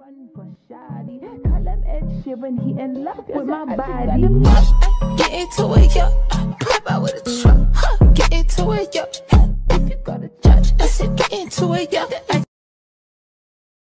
Run for shoddy. Call him Ed Sheeran, he in love with my body. Get into it, yo. Pop out with a truck.